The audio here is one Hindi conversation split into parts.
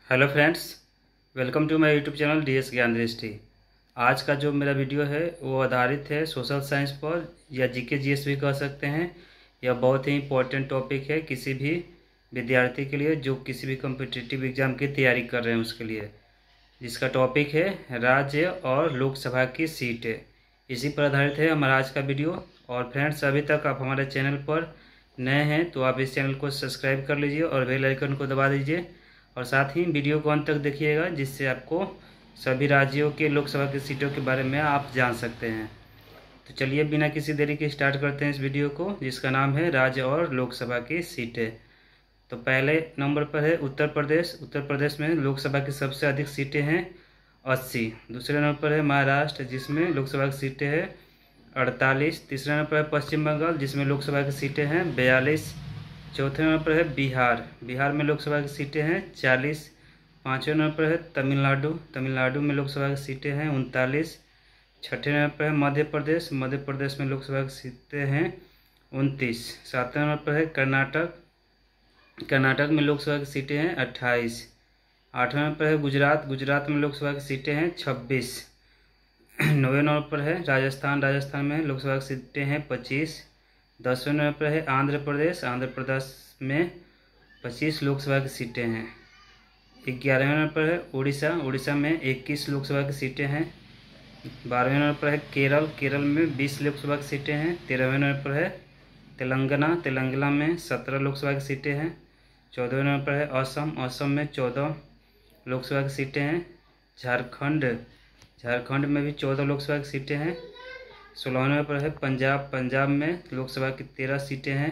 Hello friends, welcome to my YouTube channel DS Gyan दृष्टि। आज का जो मेरा वीडियो है वो आधारित है सोशल साइंस पर, या GK GS भी कह सकते हैं। यह बहुत ही इम्पोर्टेंट टॉपिक है किसी भी विद्यार्थी के लिए जो किसी भी कॉम्पिटिटिव एग्ज़ाम की तैयारी कर रहे हैं उसके लिए, जिसका टॉपिक है राज्य और लोकसभा की सीटें। इसी पर आधारित है हमारा आज का वीडियो। और फ्रेंड्स, अभी तक आप हमारे चैनल पर नए हैं तो आप इस चैनल को सब्सक्राइब कर लीजिए और बेल आइकन को दबा दीजिए, और साथ ही वीडियो को अंत तक देखिएगा, जिससे आपको सभी राज्यों के लोकसभा की सीटों के बारे में आप जान सकते हैं। तो चलिए बिना किसी देरी के स्टार्ट करते हैं इस वीडियो को, जिसका नाम है राज्य और लोकसभा की सीटें। तो पहले नंबर पर है उत्तर प्रदेश। उत्तर प्रदेश में लोकसभा की सबसे अधिक सीटें हैं 80। दूसरे नंबर पर है महाराष्ट्र, जिसमें लोकसभा की सीटें हैं 48। तीसरे नंबर पर है पश्चिम बंगाल, जिसमें लोकसभा की सीटें हैं 42। चौथे नंबर पर है बिहार। बिहार में लोकसभा की सीटें हैं 40। पाँचवें नंबर पर है तमिलनाडु। तमिलनाडु में लोकसभा की सीटें हैं 39। छठे नंबर पर है मध्य प्रदेश। मध्य प्रदेश में लोकसभा की सीटें हैं 29। सातवें नंबर पर है कर्नाटक। कर्नाटक में लोकसभा की सीटें हैं 28। आठवें नंबर पर है गुजरात। गुजरात में लोकसभा की सीटें हैं 26। नौवें नंबर पर है राजस्थान। राजस्थान में लोकसभा की सीटें हैं 25। 10वें नंबर पर है आंध्र प्रदेश। आंध्र प्रदेश में 25 लोकसभा की सीटें हैं। 11वें नंबर पर है उड़ीसा। उड़ीसा में 21 लोकसभा की सीटें हैं। 12वें नंबर पर है केरल। केरल में 20 लोकसभा की सीटें हैं। 13वें नंबर पर है तेलंगाना। तेलंगाना में 17 लोकसभा की सीटें हैं। 14वें नंबर पर है असम। असम में 14 लोकसभा की सीटें हैं। झारखंड। झारखंड में भी 14 लोकसभा की सीटें हैं। 16वें नंबर पर है पंजाब। पंजाब में लोकसभा की 13 सीटें हैं।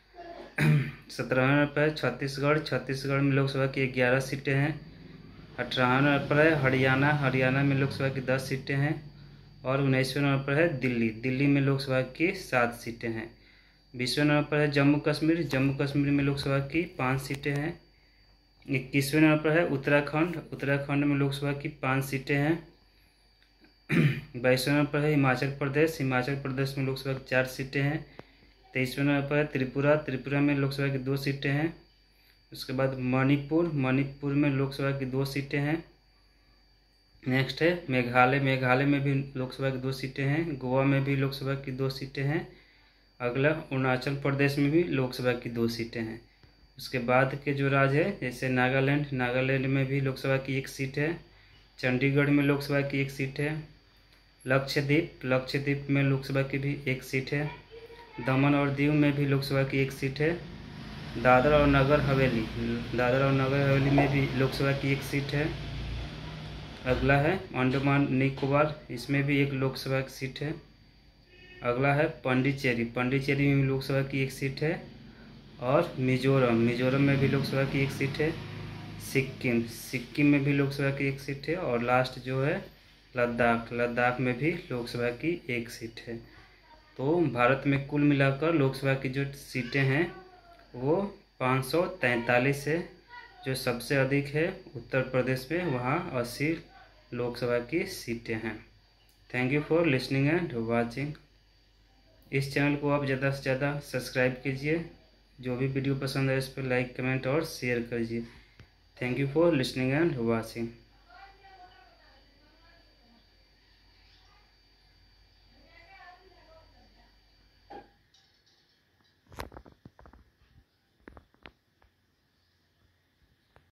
17वें नंबर पर है छत्तीसगढ़। छत्तीसगढ़ में लोकसभा की 11 सीटें हैं। 18वें नंबर पर है हरियाणा। हरियाणा में लोकसभा की 10 सीटें हैं। और 19वें नंबर पर है दिल्ली। दिल्ली में लोकसभा की 7 सीटें हैं। 20वें नंबर पर है जम्मू कश्मीर। जम्मू कश्मीर में लोकसभा की 5 सीटें हैं। 21वें नंबर पर है उत्तराखंड। उत्तराखंड में लोकसभा की 5 सीटें हैं। 22वें नंबर पर है हिमाचल प्रदेश। हिमाचल प्रदेश में लोकसभा की 4 सीटें हैं। 23वें नंबर पर है त्रिपुरा। त्रिपुरा में लोकसभा की 2 सीटें हैं। उसके बाद मणिपुर। मणिपुर में लोकसभा की 2 सीटें हैं। नेक्स्ट है मेघालय। मेघालय में भी लोकसभा की 2 सीटें हैं। गोवा में भी लोकसभा की 2 सीटें हैं। अगला अरुणाचल प्रदेश में भी लोकसभा की 2 सीटें हैं। उसके बाद के जो राज्य है जैसे नागालैंड। नागालैंड में भी लोकसभा की 1 सीट है। चंडीगढ़ में लोकसभा की 1 सीट है। लक्षद्वीप। लक्षद्वीप में लोकसभा की भी 1 सीट है। दमन और दीव में भी लोकसभा की 1 सीट है। दादरा और नगर हवेली। दादरा और नगर हवेली में भी लोकसभा की 1 सीट है। अगला है अंडमान निकोबार। इसमें भी 1 लोकसभा की सीट है। अगला है पांडिचेरी। पांडिचेरी में भी लोकसभा की 1 सीट है। और मिजोरम। मिजोरम में भी लोकसभा की 1 सीट है। सिक्किम। सिक्किम में भी लोकसभा की 1 सीट है। और लास्ट जो है लद्दाख। लद्दाख में भी लोकसभा की 1 सीट है। तो भारत में कुल मिलाकर लोकसभा की जो सीटें हैं वो 543 है। जो सबसे अधिक है उत्तर प्रदेश में, वहाँ 80 लोकसभा की सीटें हैं। Thank you for listening and watching. इस चैनल को आप ज़्यादा से ज़्यादा सब्सक्राइब कीजिए। जो भी वीडियो पसंद है इस पर लाइक, कमेंट और शेयर कीजिए। Thank you for listening and watching.